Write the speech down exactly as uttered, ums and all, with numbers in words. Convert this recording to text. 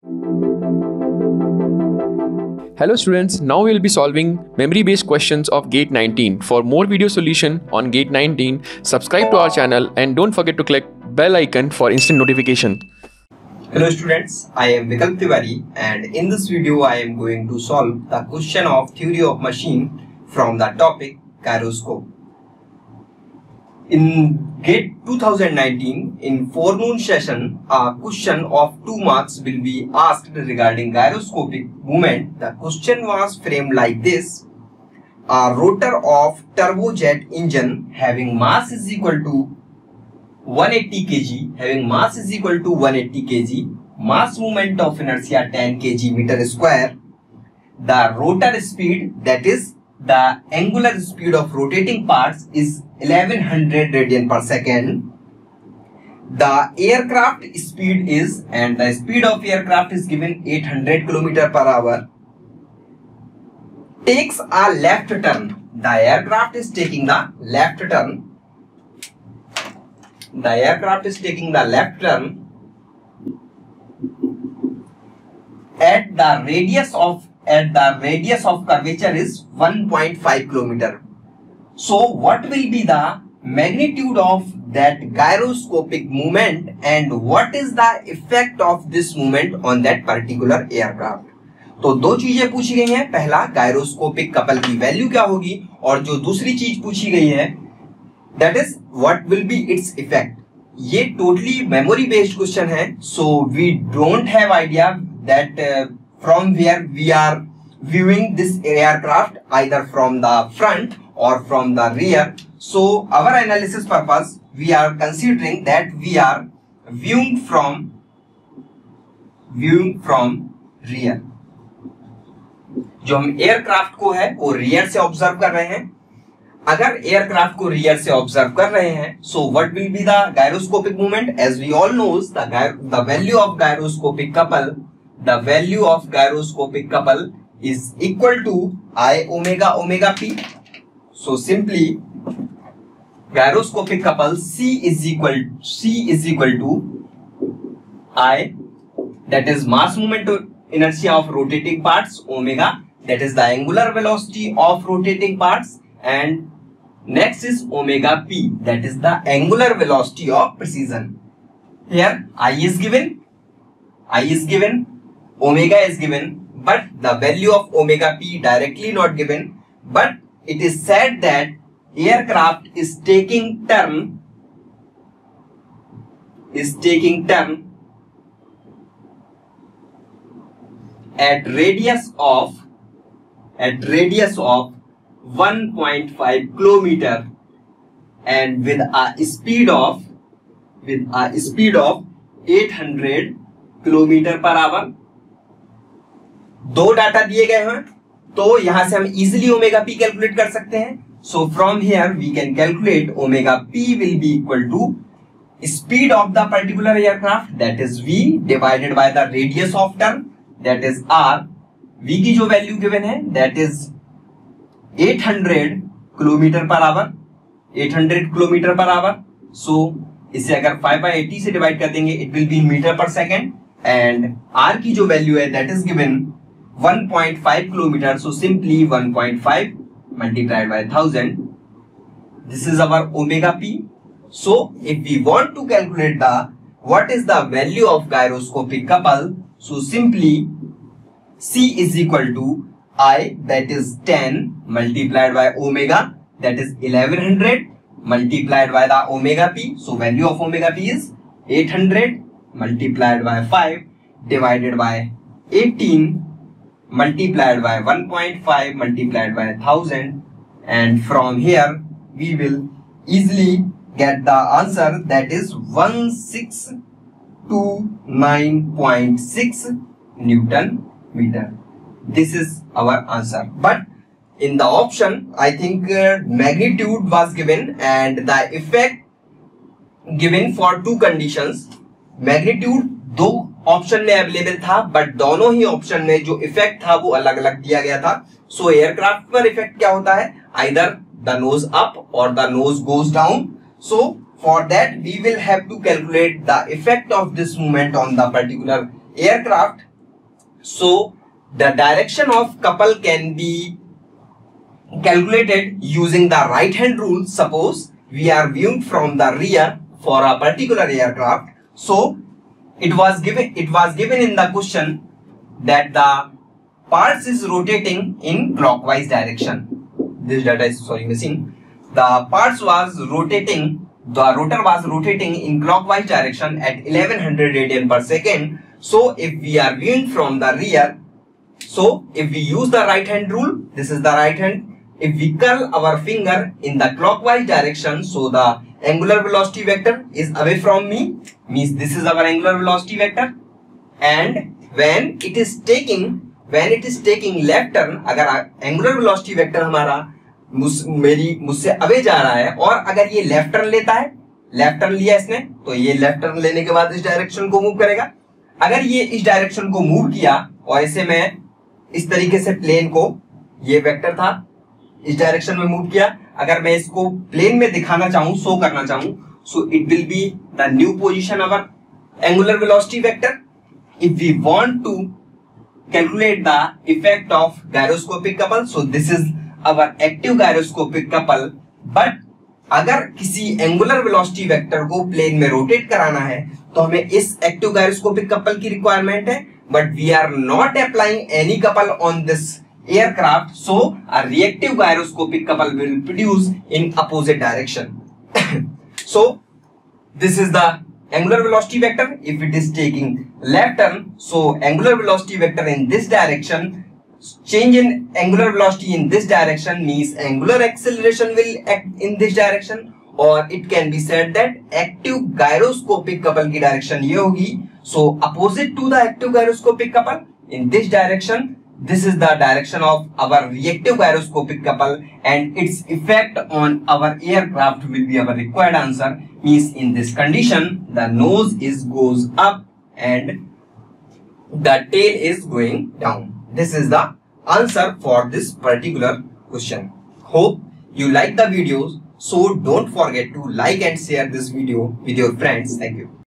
Hello students, now we will be solving memory-based questions of GATE nineteen. For more video solution on GATE nineteen, subscribe to our channel and don't forget to click bell icon for instant notification. Hello students, I am Vikalp Tiwari and in this video I am going to solve the question of theory of machine from the topic gyroscope. In GATE twenty nineteen, in forenoon session, a question of two marks will be asked regarding gyroscopic movement. The question was framed like this. A rotor of turbojet engine having mass is equal to one hundred eighty kilograms, having mass is equal to one hundred eighty kilograms, mass moment of inertia ten kilograms meter square. The rotor speed, that is the angular speed of rotating parts, is eleven hundred radian per second. The aircraft speed is, and the speed of aircraft is given eight hundred kilometers per hour. Takes a left turn. The aircraft is taking the left turn. The aircraft is taking the left turn at the radius of at the radius of curvature is one point five kilometers. So what will be the magnitude of that gyroscopic movement and what is the effect of this movement on that particular aircraft? तो दो चीजें पूछी गई हैं. पहला, gyroscopic couple की value क्या होगी, और जो दूसरी चीज पूछी गई है that is what will be its effect. ये totally memory based question है. So we don't have idea that uh, from where we are viewing this aircraft, either from the front or from the rear. So our analysis purpose, we are considering that we are viewing from viewing from rear. जो हम aircraft को है वो rear से observe कर रहे हैं. अगर एयरक्राफ्ट को रियर से ऑब्जर्व कर रहे हैं, so what will be the gyroscopic movement? As we all knows, the the value of gyroscopic couple the value of gyroscopic couple is equal to I omega omega p. So simply gyroscopic couple C is equal C is equal to I, that is mass moment inertia of rotating parts, omega, that is the angular velocity of rotating parts, and next is omega p, that is the angular velocity of precision. Here I is given, I is given, omega is given, but the value of omega p directly not given, but it is said that aircraft is taking turn is taking turn at radius of at radius of one point five kilometer and with a speed of with a speed of eight hundred kilometer per hour. दो data दिए गए हैं तो यहां से हम easily omega P calculate कर सकते हैं. So from here we can calculate omega P will be equal to speed of the particular aircraft, that is v divided by the radius of turn, that is r. v की जो value given है that is eight hundred kilometre per hour, eight hundred kilometre per hour. So इसे अगर five by eighty से divide कर देंगे it will be metre per second, and r की जो वैल्यू है that is given one point five kilometers. So simply one point five multiplied by one thousand. This is our omega p. So if we want to calculate the what is the value of gyroscopic couple, so simply C is equal to I, that is ten multiplied by omega, that is eleven hundred multiplied by the omega p. So value of omega p is eight hundred multiplied by five divided by eighteen multiplied by one point five multiplied by one thousand, and from here we will easily get the answer, that is one six two nine point six Newton meter. This is our answer. But in the option I think uh, magnitude was given and the effect given for two conditions. Magnitude दो option में available था, but दोनों ही option में जो effect था वो अलग अलग दिया गया था. सो एयरक्राफ्ट पर इफेक्ट क्या होता है, आइदर द नोज अप और the nose goes down. So for that we will have to calculate the effect of this movement on the particular aircraft. So the direction of couple can be calculated using the right hand rule. Suppose we are viewing from the rear for a particular aircraft. So it was given it was given in the question that the parts is rotating in clockwise direction. This data is sorry missing. The parts was rotating, the rotor was rotating in clockwise direction at eleven hundred radian per second. So if we are viewing from the rear, so if we use the right hand rule, this is the right hand. If we curl our finger in the clockwise direction, so the angular velocity vector is away from me, means this is our angular velocity vector. And when it is taking when it is taking left turn, अगर angular velocity vector हमारा मेरी मुझसे away जा रहा है और अगर ये लेफ्ट टर्न लेता है, लेफ्ट टर्न लिया इसने, तो ये लेफ्ट टर्न लेने के बाद इस डायरेक्शन को मूव करेगा. अगर ये इस डायरेक्शन को मूव किया और इसे मैं इस तरीके से प्लेन को, ये वेक्टर था, इस डायरेक्शन में मूव किया, अगर मैं इसको प्लेन में दिखाना चाहूं, शो करना चाहूं, so it will be the new position our angular velocity vector. If we want to calculate the effect of gyroscopic couple, so this is our active gyroscopic couple. But अगर किसी angular velocity vector को plane में rotate कराना है तो हमें इस active gyroscopic couple की रिक्वायरमेंट है, but we are not applying any couple on this aircraft, so a reactive gyroscopic couple will produce in opposite direction. So this is the angular velocity vector. If it is taking left turn, so angular velocity vector in this direction, change in angular velocity in this direction means angular acceleration will act in this direction, or it can be said that active gyroscopic couple की direction ये होगी. So opposite to the active gyroscopic couple in this direction, this is the direction of our reactive gyroscopic couple, and its effect on our aircraft will be our required answer. Means in this condition the nose is goes up and the tail is going down. This is the answer for this particular question. Hope you like the videos, so don't forget to like and share this video with your friends. Thank you.